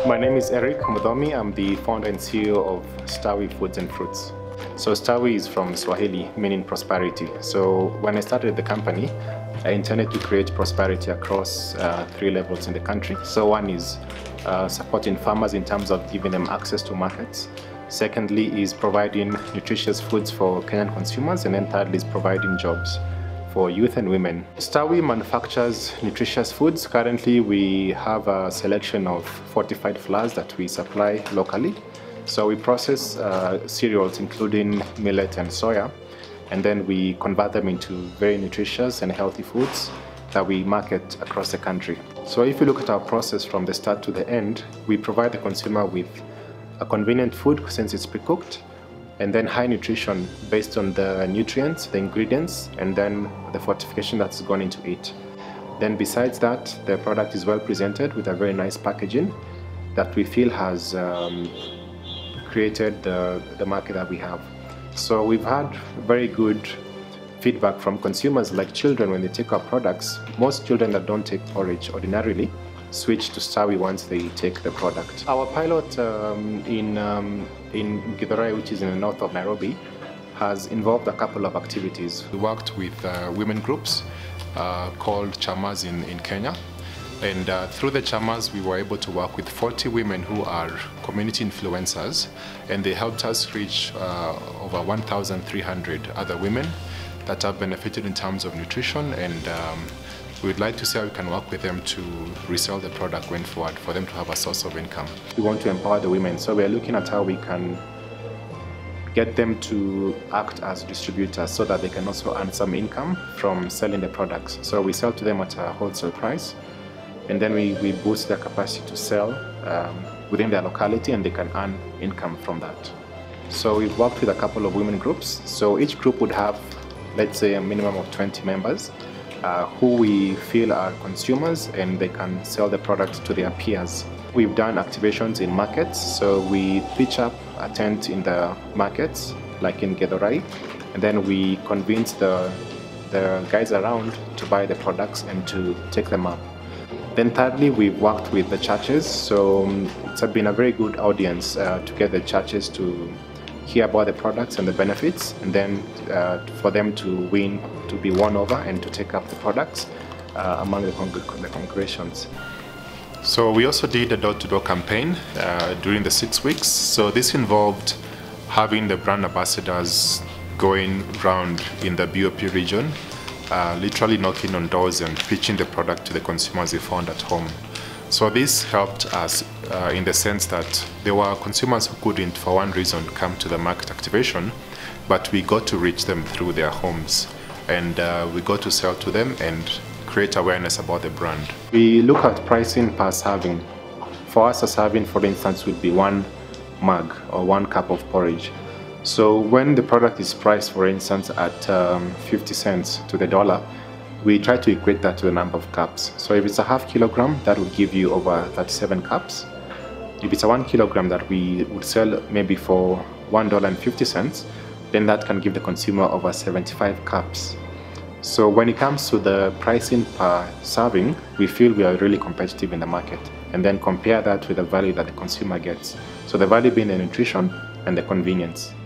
My name is Eric Mudomi. I'm the founder and CEO of Stawi Foods and Fruits. So Stawi is from Swahili, meaning prosperity. So when I started the company, I intended to create prosperity across 3 levels in the country. So one is supporting farmers in terms of giving them access to markets. Secondly is providing nutritious foods for Kenyan consumers. And then thirdly is providing jobs for youth and women. Stawi manufactures nutritious foods. Currently, we have a selection of fortified flours that we supply locally. So we process cereals including millet and soya, and then we convert them into very nutritious and healthy foods that we market across the country. So if you look at our process from the start to the end, we provide the consumer with a convenient food since it's pre-cooked, and then high nutrition based on the nutrients, the ingredients, and then the fortification that's gone into it. Then besides that, the product is well presented with a very nice packaging that we feel has created the market that we have. So we've had very good feedback from consumers, like children. When they take our products, most children that don't take porridge ordinarily switch to Stawi once they take the product. Our pilot in Githurai, which is in the north of Nairobi, has involved a couple of activities. We worked with women groups called Chamas in Kenya. And through the Chamas, we were able to work with 40 women who are community influencers, and they helped us reach over 1,300 other women that have benefited in terms of nutrition, and we would like to see how we can work with them to resell the product going forward for them to have a source of income. We want to empower the women, so we're looking at how we can get them to act as distributors so that they can also earn some income from selling the products. So we sell to them at a wholesale price, and then we boost their capacity to sell within their locality, and they can earn income from that. So we've worked with a couple of women groups. So each group would have, let's say, a minimum of 20 members who we feel are consumers, and they can sell the product to their peers. We've done activations in markets, so we pitch up a tent in the markets, like in Githurai, and then we convince the guys around to buy the products and to take them up. Then thirdly, we've worked with the churches, so it's been a very good audience to get the churches to hear about the products and the benefits, and then for them to be won over and to take up the products among the congregations. So we also did a door-to-door campaign during the 6 weeks. So this involved having the brand ambassadors going around in the BOP region, literally knocking on doors and pitching the product to the consumers they found at home. So this helped us in the sense that there were consumers who couldn't, for one reason, come to the market activation, but we got to reach them through their homes, and we got to sell to them and create awareness about the brand. We look at pricing per serving. For us, a serving, for instance, would be 1 mug or 1 cup of porridge. So when the product is priced, for instance, at 50 cents to the dollar, we try to equate that to the number of cups. So if it's a half kilogram, that would give you over 37 cups. If it's a 1 kilogram that we would sell maybe for $1.50, then that can give the consumer over 75 cups. So when it comes to the pricing per serving, we feel we are really competitive in the market, and then compare that with the value that the consumer gets. So the value being the nutrition and the convenience.